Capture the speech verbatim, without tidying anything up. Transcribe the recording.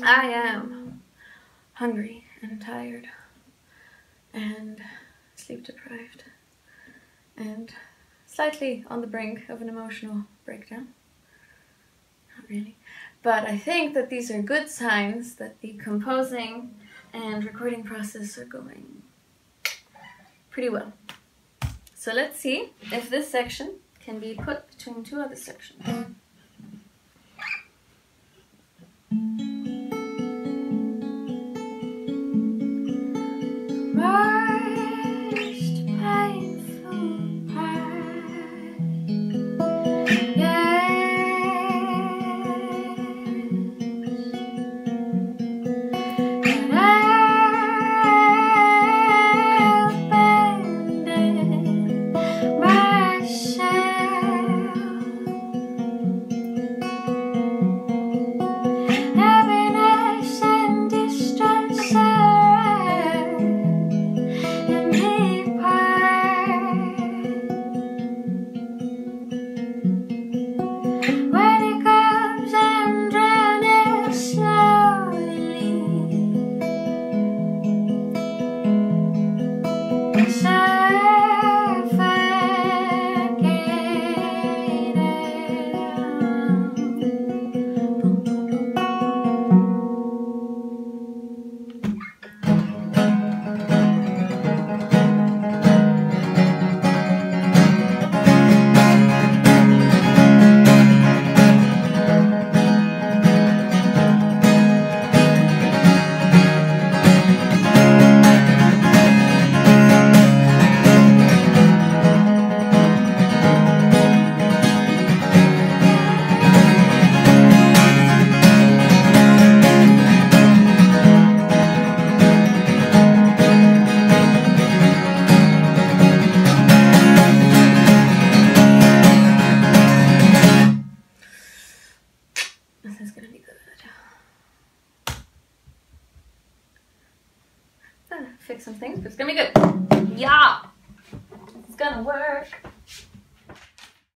I am hungry and tired and sleep deprived and slightly on the brink of an emotional breakdown. Not really. But I think that these are good signs that the composing and recording process are going pretty well. So let's see if this section can be put between two other sections. This is gonna be good. Ah, fix some things, but it's gonna be good. Yeah! It's gonna work.